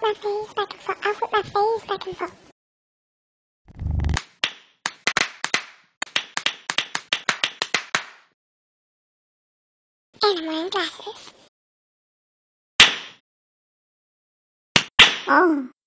my face back and forth. I'll whip my face back and forth. And I'm wearing glasses. Oh.